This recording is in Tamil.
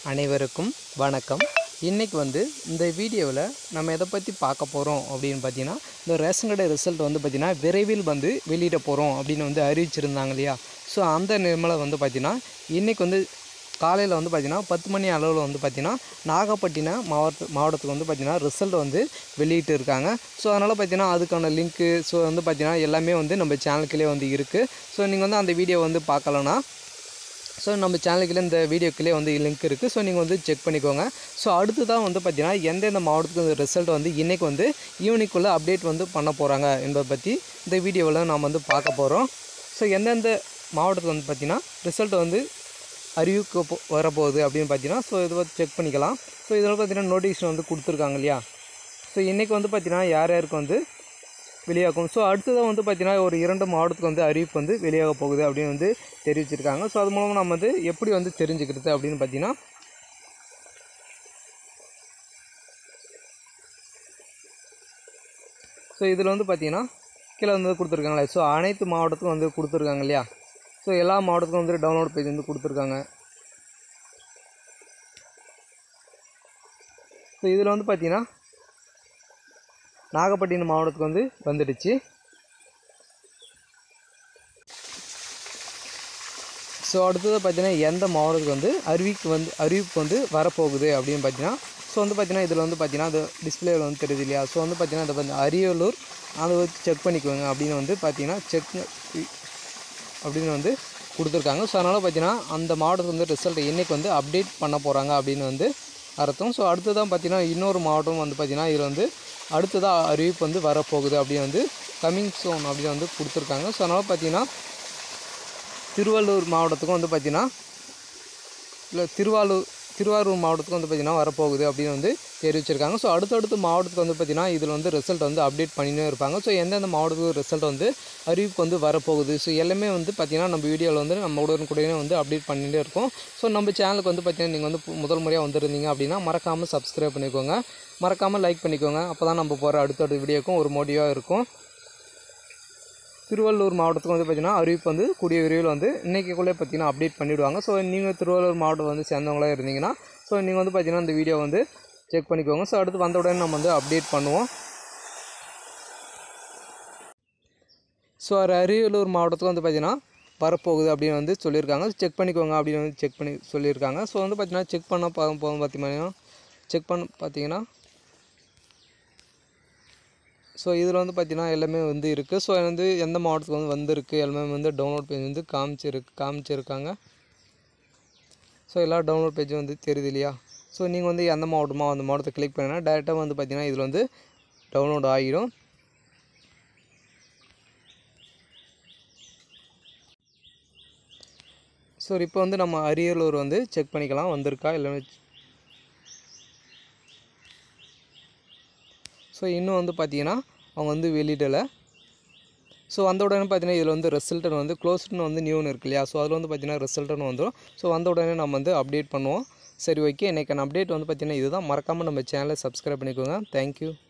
அனைவருக்கும் வணக்கம். இன்னைக்கு இந்த வீடியோவில் நம்ம எதை பற்றி பார்க்க போகிறோம் அப்படின்னு பார்த்தீங்கன்னா, இந்த ரேஷன் கடை ரிசல்ட் பார்த்தீங்கன்னா விரைவில் வெளியிட போகிறோம் அப்படின்னு அறிவிச்சிருந்தாங்க இல்லையா. ஸோ அந்த நிலைமையில் பார்த்தீங்கன்னா இன்றைக்கி காலையில் பார்த்தீங்கன்னா 10 மணி அளவில் பார்த்தீங்கன்னா நாகப்பட்டினம் மாவட்டத்துக்கு பார்த்தீங்கன்னா ரிசல்ட் வெளியிட்டு இருக்காங்க. ஸோ அதனால் பார்த்தீங்கன்னா அதுக்கான லிங்க்கு பார்த்தீங்கன்னா எல்லாமே நம்ம சேனலுக்குள்ளே இருக்குது. ஸோ நீங்கள் அந்த வீடியோ பார்க்கலன்னா ஸோ நம்ம சேனலுக்குள்ளே இந்த வீடியோக்குள்ளே லிங்க் இருக்குது. ஸோ நீங்கள் செக் பண்ணிக்கோங்க. ஸோ அடுத்து தான் பார்த்தீங்கன்னா எந்தெந்த மாவட்டத்துக்கு ரிசல்ட் இன்றைக்கி ஈவினிங்குள்ளே அப்டேட் பண்ண போகிறாங்க என்பதை பற்றி இந்த வீடியோவில் நாம் பார்க்க போகிறோம். ஸோ எந்தெந்த மாவட்டத்துக்கு பார்த்தீங்கன்னா ரிசல்ட் அறிவிக்க வரப்போகுது அப்படின்னு பார்த்தீங்கன்னா ஸோ இதை செக் பண்ணிக்கலாம். ஸோ இதில் பார்த்தீங்கன்னா நோட்டிஃபிகேஷன் கொடுத்துருக்காங்க இல்லையா. ஸோ இன்றைக்கி பார்த்தீங்கன்னா யார் யாருக்கு வெளியாகும். ஸோ அடுத்ததாக பார்த்தீங்கன்னா ஒரு 2 மாவட்டத்துக்கு அறிவிப்பு வெளியாக போகுது அப்படின்னு தெரிவிச்சிருக்காங்க. ஸோ அது மூலமாக நம்ம எப்படி தெரிஞ்சுக்கிறது அப்படின்னு பார்த்தீங்கன்னா, ஸோ இதில் பார்த்தீங்கன்னா கீழே கொடுத்துருக்காங்களே. ஸோ அனைத்து மாவட்டத்துக்கும் கொடுத்துருக்காங்க இல்லையா. ஸோ எல்லா மாவட்டத்துக்கும் டவுன்லோட் பேஜ் கொடுத்துருக்காங்க. ஸோ இதில் பார்த்தீங்கன்னா நாகப்பட்டினம் மாவட்டத்துக்கு வந்துடுச்சு. ஸோ அடுத்தது பார்த்தீங்கன்னா எந்த மாவட்டத்துக்கு அறிவிப்பு வரப்போகுது அப்படின்னு பார்த்தீங்கன்னா, ஸோ பார்த்தீங்கன்னா இதில் பார்த்தீங்கன்னா அது டிஸ்பிளேவில் தெரியுது இல்லையா. ஸோ பார்த்தீங்கன்னா அதை அரியலூர் அதை செக் பண்ணிக்குவாங்க அப்படின்னு பார்த்தீங்கன்னா செக் அப்படின்னு கொடுத்துருக்காங்க. ஸோ அதனால் பார்த்தீங்கன்னா அந்த மாவட்டத்துக்கு ரிசல்ட் இன்றைக்கி அப்டேட் பண்ண போகிறாங்க அப்படின்னு அர்த்தம். ஸோ அடுத்ததான் பார்த்தீங்கன்னா இன்னொரு மாவட்டம் பார்த்தீங்கன்னா இதில் அடுத்ததாக அறிவிப்பு வரப்போகுது அப்படின்னு கம்மிங் சோன் அப்படின்னு கொடுத்துருக்காங்க. ஸோ அதனால் பார்த்தீங்கன்னா திருவள்ளூர் மாவட்டத்துக்கும் பார்த்தீங்கன்னா இல்லை திருவாரூர் மாவட்டத்துக்கு பார்த்தீங்கன்னா வரப்போகுது அப்படின்னு தெரிவிச்சிருக்காங்க. ஸோ அடுத்தடுத்த மாவட்டத்துக்கு பார்த்தீங்கன்னா இதில் ரிசல்ட் அப்டேட் பண்ணினே இருப்பாங்க. ஸோ எந்தெந்த மாவட்டத்துக்கு ரிசல்ட் அறிவிப்பு வரப்போகுது. ஸோ எல்லாமே பார்த்தீங்கன்னா நம்ம வீடியோவில் நம்ம உடனுக்குடனே அப்டேட் பண்ணிகிட்டே இருக்கோம். ஸோ நம்ம சேனலுக்கு பார்த்தீங்கன்னா நீங்கள் முதல் முறையாக வந்திருந்தீங்க அப்படின்னா மறக்காமல் சப்ஸ்கிரைப் பண்ணிக்கோங்க, மறக்காமல் லைக் பண்ணிக்கோங்க. அப்போ தான் நம்ம போகிற அடுத்தடுத்த வீடியோக்கும் ஒரு மோட்டிவாக இருக்கும். திருவள்ளூர் மாவட்டத்துக்கு பார்த்தீங்கன்னா அறிவிப்பு கூடிய விரைவில் இன்றைக்குள்ளே பார்த்தீங்கன்னா அப்டேட் பண்ணிவிடுவாங்க. ஸோ நீங்கள் திருவள்ளூர் மாவட்டம் சேர்ந்தவங்களாக இருந்தீங்கன்னா ஸோ நீங்கள் பார்த்தீங்கன்னா இந்த வீடியோ செக் பண்ணிக்கோங்க. ஸோ அடுத்து வந்த உடனே நம்ம அப்டேட் பண்ணுவோம். ஸோ அரியலூர் மாவட்டத்துக்கு பார்த்தீங்கன்னா வரப்போகுது அப்படின்னு சொல்லியிருக்காங்க. செக் பண்ணிக்கோங்க அப்படின்னு செக் பண்ணி சொல்லியிருக்காங்க. ஸோ பார்த்தீங்கன்னா செக் பண்ண போகும் பார்த்தீங்கன்னா ஸோ இதில் பார்த்தீங்கன்னா எல்லாமே இருக்குது. ஸோ எந்த மாவட்டத்துக்கு வந்திருக்கு எல்லாமே டவுன்லோட் பேஜ் காமிச்சிருக்காங்க. ஸோ எல்லா டவுன்லோட் பேஜ் தெரியுது இல்லையா. ஸோ நீங்கள் எந்த மாவட்டமோ அந்த மாவட்டத்தை கிளிக் பண்ணிங்கன்னா டேரெக்டாக பார்த்தீங்கன்னா இதில் டவுன்லோட் ஆகிடும். ஸோ இப்போ நம்ம அரியலூர் செக் பண்ணிக்கலாம் வந்திருக்கா இல்லைன்னு. ஸோ இன்னும் பார்த்தீங்கன்னா அவங்க வெளியிடலை. ஸோ வந்த உடனே பார்த்தீங்கன்னா இதில் ரிசல்ட்டுன்னு க்ளோஸ்டுன்னு நியூன்னு இருக்கு இல்லையா. ஸோ அதில் பார்த்தீங்கன்னா ரிசல்ட்டுன்னு வந்துடும். ஸோ வந்த உடனே நம்ம அப்டேட் பண்ணுவோம். சரி, ஓகே. இன்றைக்கான அப்டேட் பார்த்தீங்கன்னா இதுதான். மறக்காமல் நம்ம சேனலை சப்ஸ்கிரைப் பண்ணிக்கோங்க. தேங்க்யூ.